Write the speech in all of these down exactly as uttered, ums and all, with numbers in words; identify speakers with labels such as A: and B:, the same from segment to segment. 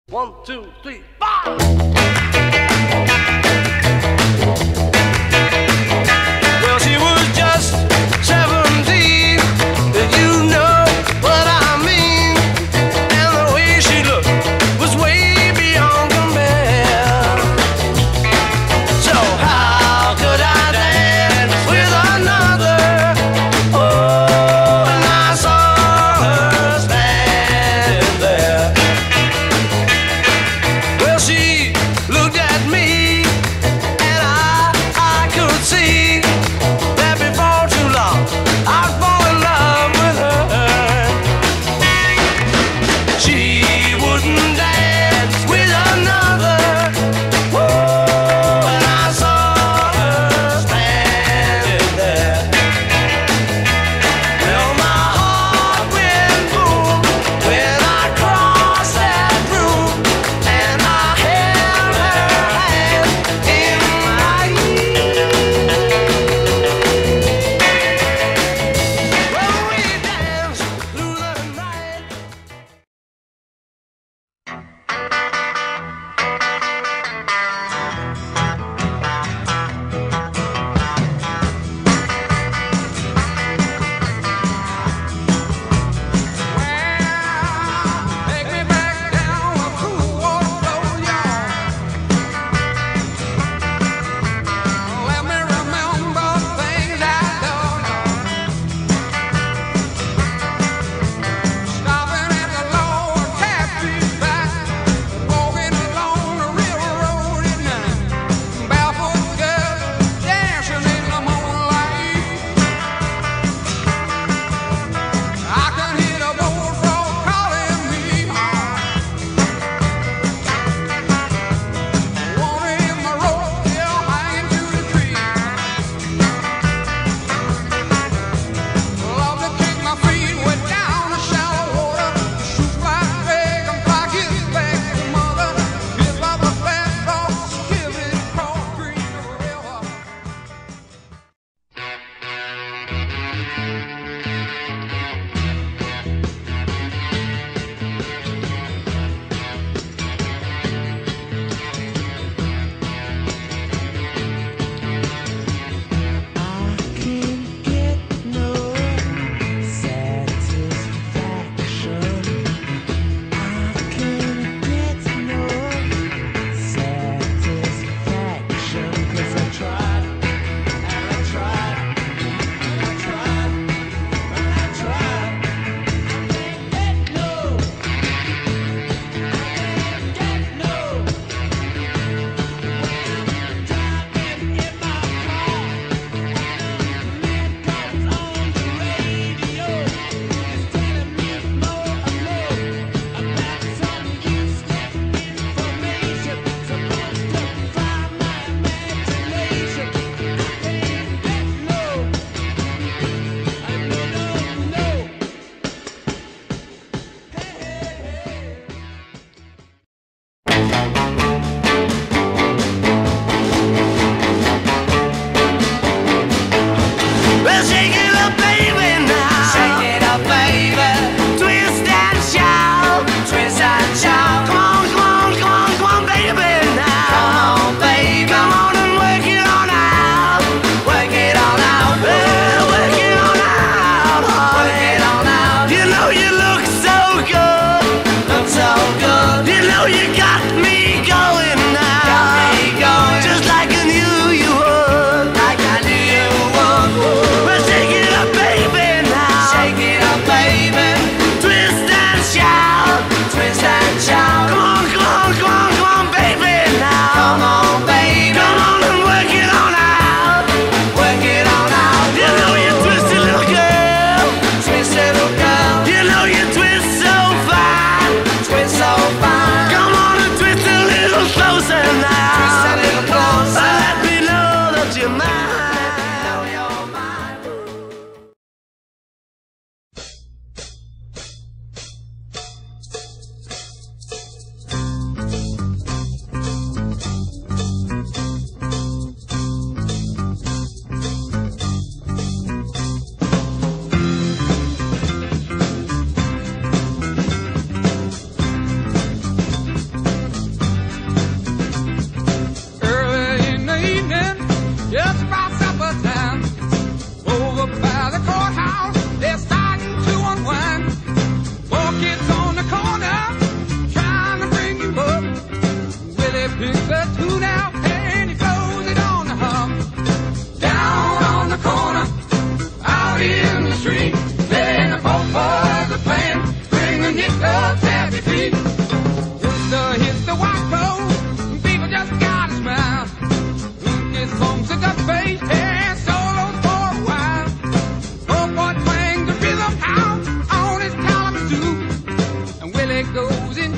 A: One, two, three, four. Well, she was just seventeen, you know what I mean. And the way she looked was way beyond compare. So how could I dance with another? Oh, and I saw her standing there. Well, she looked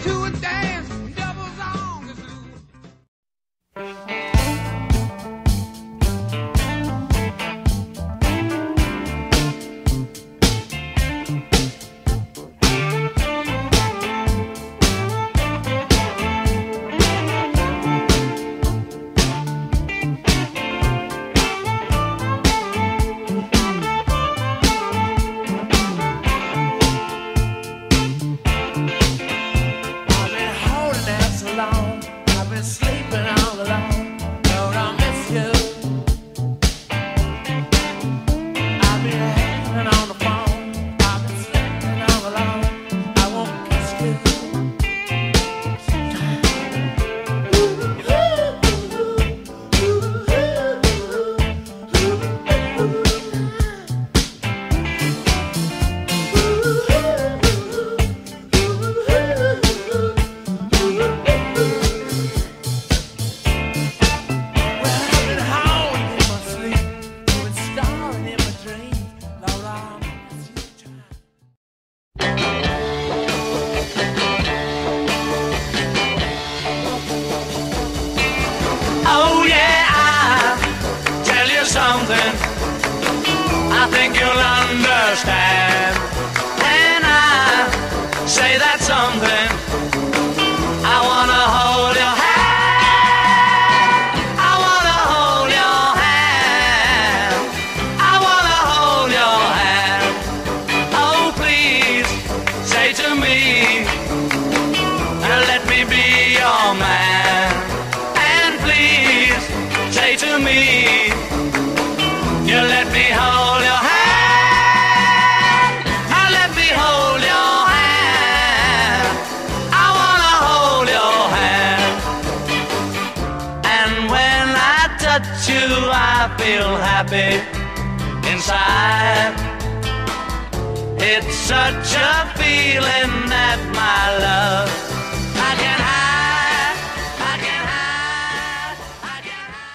A: to a dance, doubles on the zoo. I think you'll understand when I say that something. I wanna hold your hand. I wanna hold your hand. I wanna hold your hand. Oh, please say to me, let me be your man. And please say to me, you let me hold your hand. I let me hold your hand. I wanna hold your hand. And when I touch you, I feel happy inside. It's such a feeling that my love I can hide. I can hide. I can hide.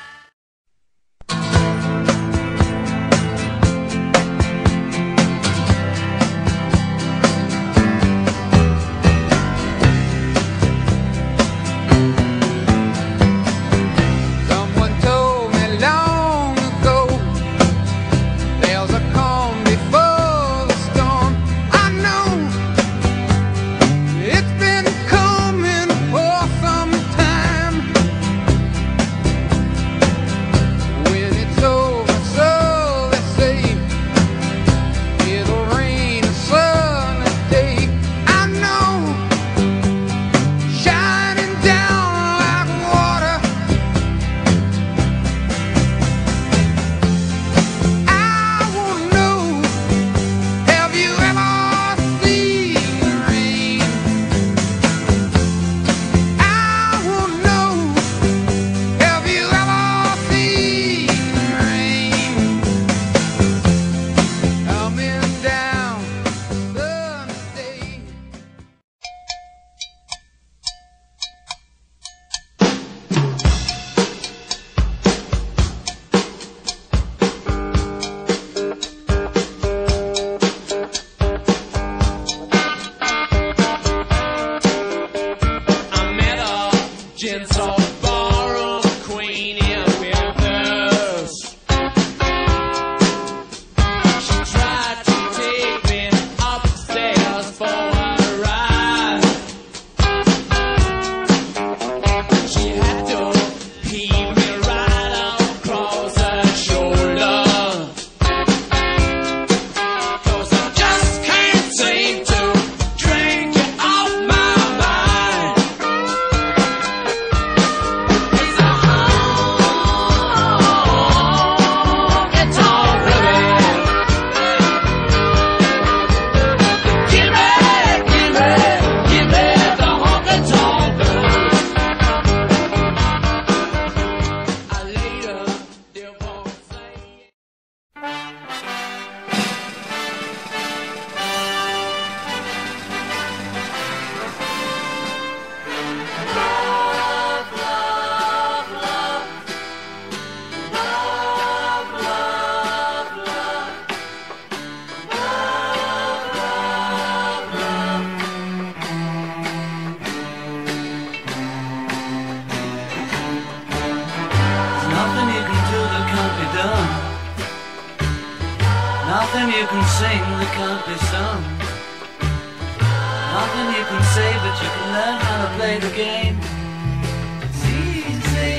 A: Nothing you can sing that can't be sung. Nothing you can say, but you can learn how to play the game. It's easy.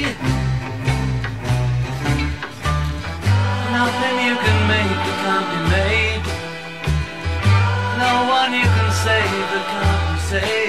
A: Nothing you can make that can't be made. No one you can save that can't be saved.